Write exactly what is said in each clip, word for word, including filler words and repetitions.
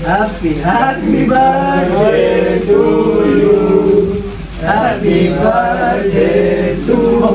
Happy, happy birthday to you. Happy birthday to you.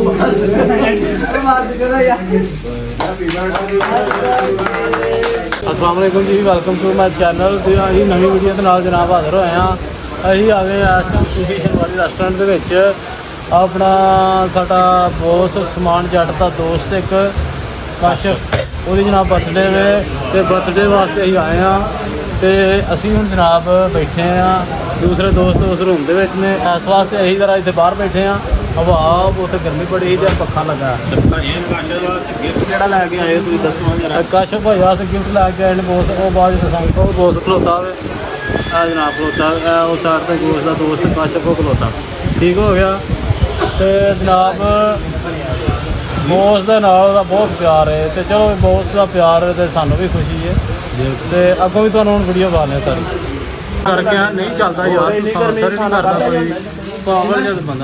अस्सलाम वालेकुम ji, welcome to my channel. अभी नवी video के नाल जनाब हाज़र होए हैं। अभी आ गए इस टाइम सुखी शनवारी रेस्टोरेंट के विच अपना साडा बॉस समान जट का दोस्त एक काशफ वो जनाब बर्थडे वे तो बर्थडे वास्ते अं आए हैं। तो असी हुण जनाब बैठे हैं दूसरे दोस्त उस रूम के विच ने। इस वास्ते अं जरा इतने बाहर बैठे हैं, हवा उत्थे गर्मी बड़ी ही पक्खा लगा। काशफ भाई वास्ते गिफ्ट लैके आए बोस वो बाद दसांगे। वो बोस खलोता वे जनाब खलोता उस साइड पर गोश का दोस्त काशफ वो खलोता ठीक हो गया। तो जनाब बोस के नाल बहुत प्यार है। तो चलो बोस का प्यार है तो सानू भी खुशी है। तो अगों भी तुहानू वीडियो पाने सारी करके नहीं चलता यार, सर नहीं करता कोई पागल जद बंदा।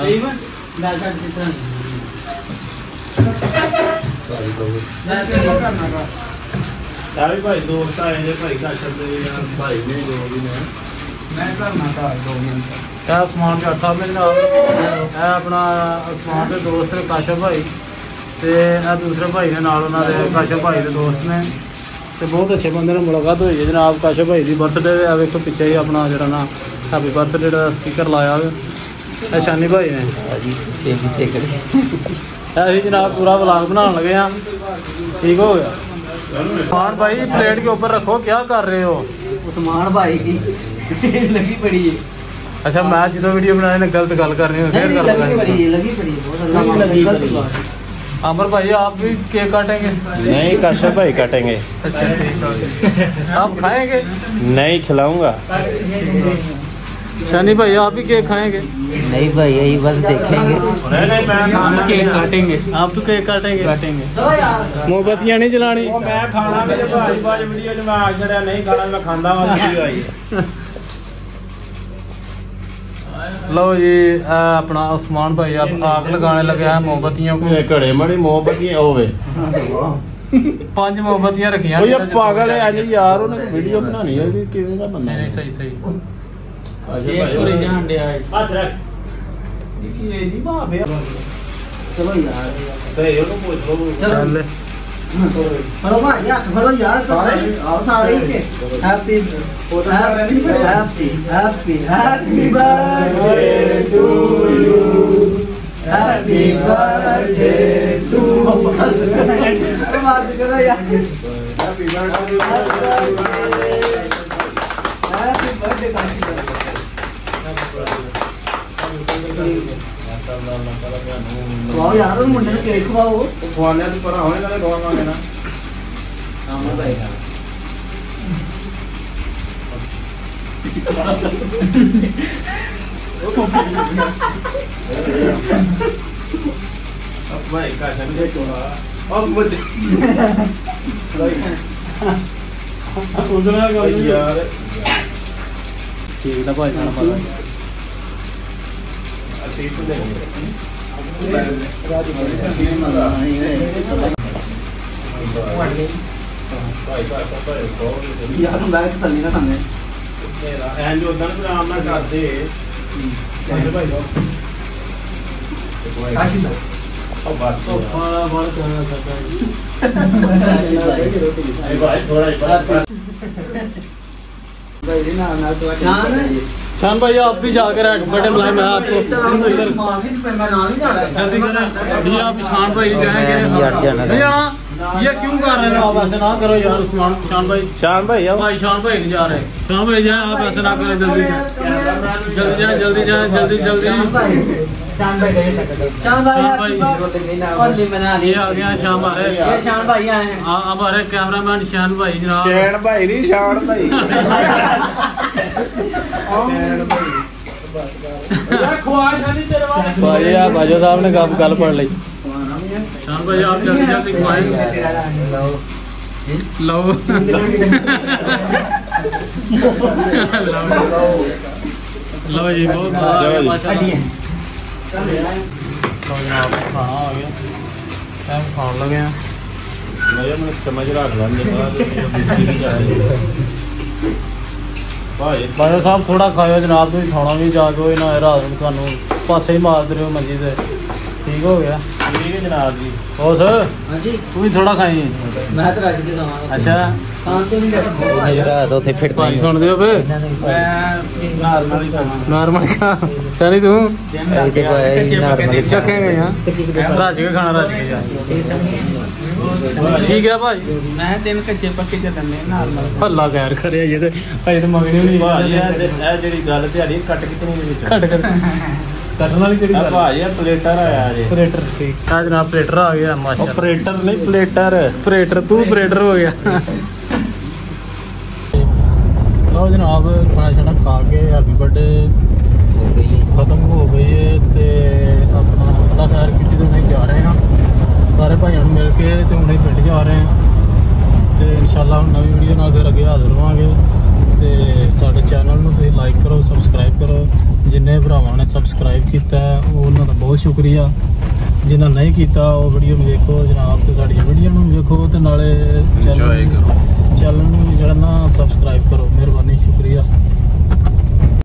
सारे भाई दोस्त आए हैं भाई काशफ दे भाई ने जो भी ने मैं करना था दो मिनट क्या समान जट साहब ने जनाब है अपना समान के दोस्त ने काशफ भाई तो दूसरे भाई ने नाल उन्होंने काशफ भाई के दोस्त ने। तो बहुत अच्छे बंदे ने मुलाकात हुई है जनाब। काशफ भाई की बर्थडे वेखो पिछे ही अपना जरा ना हैप्पी बर्थडे का स्पीकर लाया है शानी भाई ने अभी जनाब पूरा व्लॉग बनाने लगे हैं। ठीक हो गया। उस्मान भाई प्लेट के ऊपर रखो, क्या कर रहे हो? उस्मान भाई की लगी पड़ी है। अच्छा मैं जो वीडियो बनाने ने गलत गल करनी है फिर गल करनी। अमर भाई आप भी केक काटेंगे? नहीं काशफ भाई काटेंगे। अच्छा ठीक है। आप खाएंगे? नहीं खिलाऊंगा। शानी भाई आप भी केक खाएंगे? नहीं भाई यही बस देखेंगे। हम केक काटेंगे। आप तो केक काटेंगे? काटेंगे। मोमबत्तियां नहीं जलानी? मैं खाना मेरे भाई भाई वीडियो में आ छड़या नहीं खाना मैं खांदा वाली वीडियो आई। लो जी अपना उस्मान भाई आप आग लगाने लगे हैं मोमबत्तियों को। घड़े मड़ी मोमबत्तियां होवे पांच मोमबत्तियां रखियां। ये पागल है आज यार उन्हें वीडियो बनानी है कि किवें दा बंदा। नहीं सही सही ये पूरे जान दे आए हाथ रख ये नहीं बाप है। चलो यार सही हो तो पूछ लो चल हेलो भाई यार हेलो यार सारे आओ सारे के happy happy happy happy birthday to you happy birthday to बात करो यार हैप्पी बर्थडे हैप्पी बर्थडे खवाओ यार मुंडे ने केक खवाओ खवाने तो पर होने का दवा मांगे ना हां भाई अब भाई का समझे छोड़ा अब मुझे उधर यार ठीक है भाई खाना पड़ा यार बैग चली ना खाने एंड जो उधर पे आना करते भाई काशिदा अब बात तो बड़ा बड़ा करना चाहता है भाई थोड़ा भाई ना ना तो शान भाई आप भी जाकर बटन लाए मैं आपको इधर जल्दी करें ये आप शान भाई जाएंगे नहीं जाना ये क्यों कर रहे हैं आप ऐसे ना करो यार। उस्मान शान भाई शान भाई भाई शान भाई नहीं जा रहे। शान भाई जाए आप ऐसे ना करें जल्दी जाए जल्दी जाए जल्दी जाए जल्दी जल्दी शान भाई शान भाई ओनली बना ये आ गया शान भाई ये शान भाई आए हैं हमारे कैमरामैन शान भाई जनाब। शैन भाई नहीं शान भाई भाई आप बाजो साहब ने कब गल पढ़ ली। शान भाई आप जल्दी जल्दी खुआएंगे लो लो जी बहुत मजा आ गया माशाल्लाह। खाना आ गया टाइम खाने लगे हैं। मैं समझ रहा था ਭਾਈ ਬਾਜਾ ਸਾਹਿਬ ਥੋੜਾ ਖਾਇਓ ਜਨਾਬ, ਤੁਸੀਂ ਖਾਣਾ ਵੀ ਜਾ ਕੇ ਹੋਏ ਨਾ ਰਾਤ ਨੂੰ ਤੁਹਾਨੂੰ ਪਾਸੇ ਹੀ ਮਾਰਦੇ ਰਹੋ ਮੰਜੀ ਤੇ। ਠੀਕ ਹੋ ਗਿਆ? ਠੀਕ ਹੈ ਜਨਾਬ ਜੀ। ਹੋਰ ਹਾਂਜੀ ਤੂੰ ਵੀ ਥੋੜਾ ਖਾਈ। ਮੈਂ ਤਾਂ ਰੱਜ ਕੇ ਖਾਵਾਂਗਾ। ਅੱਛਾ ਤਾਂ ਤੇ ਨਹੀਂ ਕਰਦਾ ਰਾਤ ਉੱਥੇ ਫਿਰ ਭਾਈ ਸੁਣਦੇ ਹੋ ਵੇ? ਮੈਂ ਨਾਰਮਲ ਹੀ ਖਾਵਾਂਗਾ। ਨਾਰਮਲ ਖਾ ਸਾਰੀ ਤੂੰ ਇਹਦੇ ਭਾਈ ਨਾਰਮਲ ਚੱਖੇਂਗੇ ਹਾਂ ਰਾਜ ਕੇ ਖਾਣਾ ਰਾਜ ਕੇ ਜਾ। ਠੀਕ ਹੈ ਭਾਈ। ਮੈਂ ਤਿੰਨ ਕੱਚੇ ਪੱਕੇ ਚੱਲਣੇ ਨਾਰਮਲ। ਹੱਲਾ ਗੈਰ ਕਰਿਆ ਜੇ ਤੇ ਅਜੇ ਤਾਂ ਮੰਗਣੀ ਨਹੀਂ ਭਾਜੀ ਇਹ ਇਹ ਜਿਹੜੀ ਗੱਲ ਤੁਹਾਡੀ ਕੱਟ ਕਿਤਨੀ ਦੇ ਵਿੱਚ ਘੱਟ ਕਰ ਕਰਨ ਵਾਲੀ ਕਿਹੜੀ ਆ ਗੱਲ? ਭਾਜੀ ਇਹ ਪਲੇਟਰ ਆਇਆ ਜੇ। ਆਪਰੇਟਰ ਠੀਕ ਆ ਜਨਾਬ, ਆਪਰੇਟਰ ਆ ਗਿਆ ਮਾਸ਼ਾਅੱਲਾ। ਆਪਰੇਟਰ ਨਹੀਂ ਪਲੇਟਰ। ਆਪਰੇਟਰ ਤੂੰ ਆਪਰੇਟਰ ਹੋ ਗਿਆ। ਲਓ ਜਨਾਬ ਖਾਣਾ ਛਾਣਾ ਖਾ ਕੇ ਹੈਪੀ ਬਰਥਡੇ ਹੋ ਗਈ ਖਤਮ ਹੋ ਗਈ ਹੈ ਤੇ ਆਪਣਾ ਅੱਲਾ ਖੈਰ ਕੀਤੀ ਤੇ ਨਹੀਂ ਜਾ ਰਹੇ ਹਾਂ ਸਾਰੇ ਭਾਈਆਂ ਨੂੰ ਮਿਲ ਕੇ ਤੇ ਹੁਣੇ ਪਿੰਡ ਜਾ ਰਹੇ ਹਾਂ ਤੇ ਇਨਸ਼ਾਅੱਲਾ ਹੁਣ ਨਵੀਂ ਵੀਡੀਓ ਨਾਲ ਫਿਰ ਅੱਗੇ ਹਾਜ਼ਰ ਹੋਵਾਂਗੇ। ਤੇ ਸਾਡੇ ਚੈਨਲ ਨੂੰ ਤੁਸੀਂ ਲਾਈਕ ਕਰੋ, ਸਬਸਕ੍ਰਾਈਬ ਕਰੋ। ਜਿੰਨੇ ਭਰਾਵਾਂ ਨੇ ਸਬਸਕ੍ਰਾਈਬ ਕੀਤਾ ਉਹ ਉਹਨਾਂ ਦਾ ਬਹੁਤ ਸ਼ੁਕਰੀਆ। ਜਿਨ੍ਹਾਂ ਨਹੀਂ ਕੀਤਾ ਉਹ ਵੀਡੀਓ ਨੂੰ ਵੇਖੋ ਜਨਾਬ ਤੇ ਸਾਡੀਆਂ ਵੀਡੀਓ ਨੂੰ ਵੇਖੋ ਤੇ ਨਾਲੇ ਚੈਨਲ Enjoy ਕਰੋ।